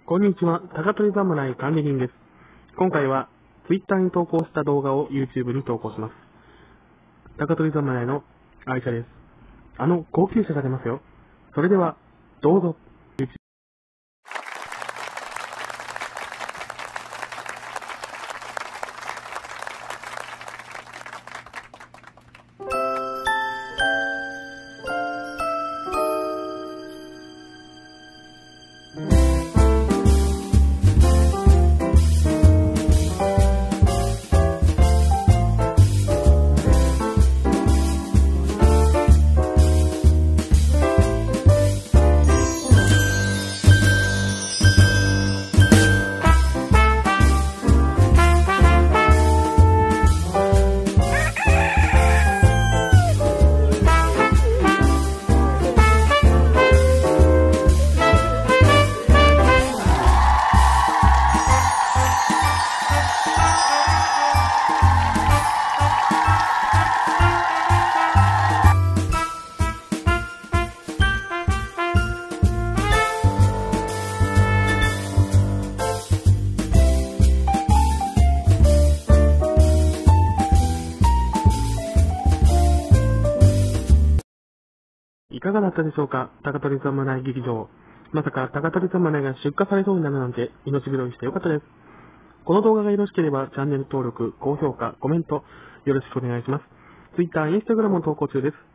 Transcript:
こんにちは、高取侍管理人です。今回は Twitter に投稿した動画を YouTube に投稿します。高取侍の愛車です。高級車が出ますよ。それでは、どうぞ。いかがだったでしょうか、高取侍劇場。まさか高取侍が出荷されそうになるなんて命拾いしてよかったです。この動画がよろしければチャンネル登録、高評価、コメントよろしくお願いします。Twitter、Instagram も投稿中です。